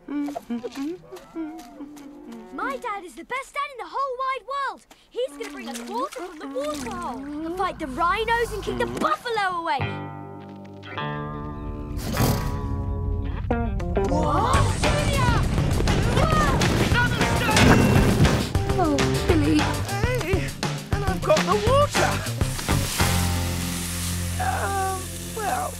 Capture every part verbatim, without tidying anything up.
My dad is the best dad in the whole wide world. He's going to bring us water from the waterhole and fight the rhinos and keep the buffalo away. What? Oh, Billy. Hey, and I've got the water. Um, well...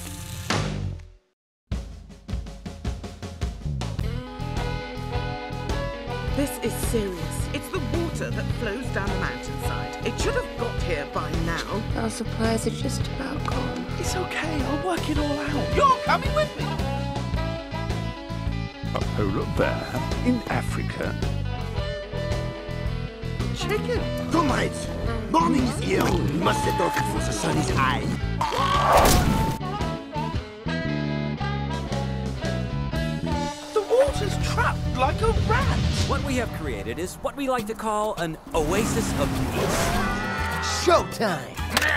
This is serious. It's the water that flows down the mountainside. It should have got here by now. Our supplies are just about gone. It's okay, I'll work it all out. You're coming with me. A polar bear in Africa. Chicken. Comrades, morning is here. We must set off before the sun is high. The water's trapped like a rat. What we have created is what we like to call an oasis of peace. Showtime.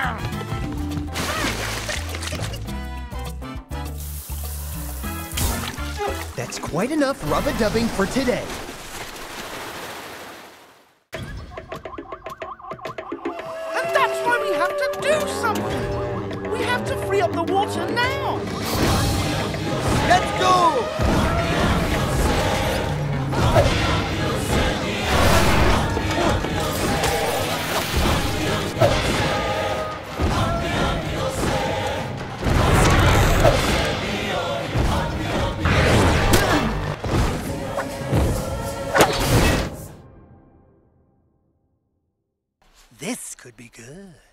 That's quite enough rub-a-dubbing for today. And that's why we have to do something. We have to free up the water now. Let's go! This could be good.